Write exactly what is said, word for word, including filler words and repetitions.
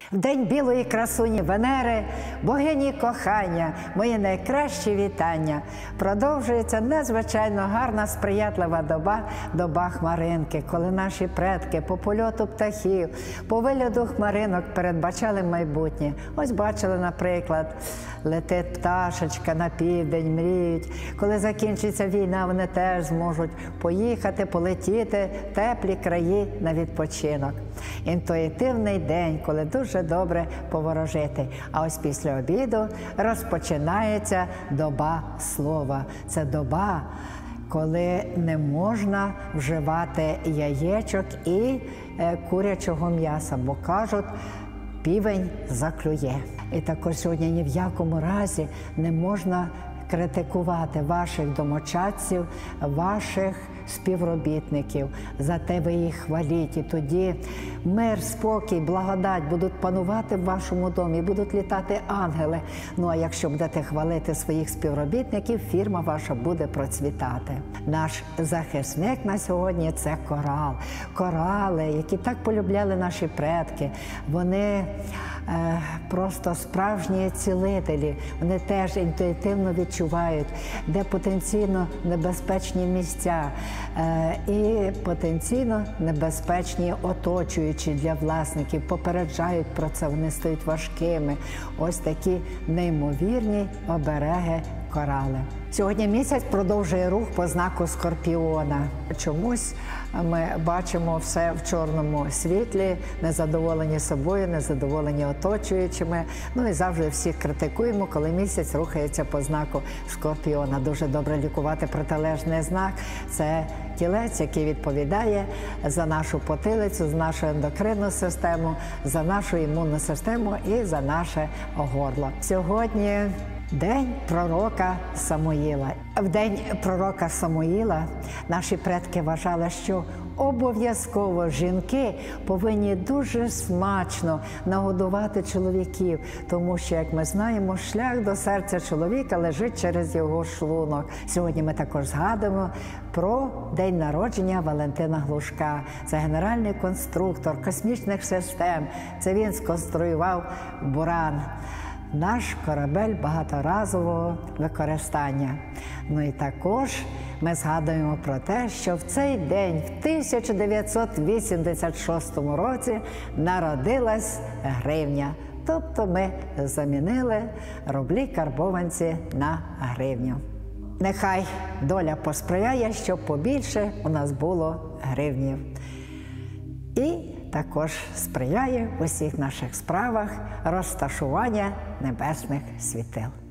В день білої красуні Венери, богині кохання, мої найкращі вітання. Продовжується надзвичайно гарна, сприятлива доба, доба хмаринки, коли наші предки по польоту птахів, по вигляду хмаринок передбачали майбутнє. Ось бачили, наприклад, летить пташечка на південь, мріють. Коли закінчиться війна, вони теж зможуть поїхати, полетіти в теплі краї на відпочинок. Інтуїтивний день, коли дуже добре поворожити. А ось після обіду розпочинається доба слова. Це доба, коли не можна вживати яєчок і е, курячого м'яса, бо кажуть, півень заклює. І також сьогодні ні в якому разі не можна критикувати ваших домочадців, ваших співробітників. Зате ви їх хваліть. І тоді мир, спокій, благодать будуть панувати в вашому домі, будуть літати ангели. Ну а якщо будете хвалити своїх співробітників, фірма ваша буде процвітати. Наш захисник на сьогодні – це корал. Корали, які так полюбляли наші предки, вони е, просто справжні цілителі. Вони теж інтуїтивно відчувають, де потенційно небезпечні місця, і потенційно небезпечні оточуючі для власників, попереджають про це, вони стають важкими. Ось такі неймовірні обереги корали. Сьогодні місяць продовжує рух по знаку Скорпіона. Чомусь ми бачимо все в чорному світлі, незадоволені собою, незадоволені оточуючими. Ну і завжди всіх критикуємо, коли місяць рухається по знаку Скорпіона. Дуже добре лікувати протилежний знак. Це тілець, який відповідає за нашу потилицю, за нашу ендокринну систему, за нашу імунну систему і за наше горло. Сьогодні день пророка Самуїла. В день пророка Самуїла наші предки вважали, що обов'язково жінки повинні дуже смачно нагодувати чоловіків, тому що, як ми знаємо, шлях до серця чоловіка лежить через його шлунок. Сьогодні ми також згадуємо про день народження Валентина Глушка. Це генеральний конструктор космічних систем. Це він сконструював «Буран», наш корабель багаторазового використання. Ну і також ми згадуємо про те, що в цей день, в тисяча дев'ятсот вісімдесят шостому році, народилась гривня. Тобто ми замінили рублі-карбованці на гривню. Нехай доля посприяє, щоб побільше у нас було гривнів. І також сприяє в усіх наших справах розташування небесних світил.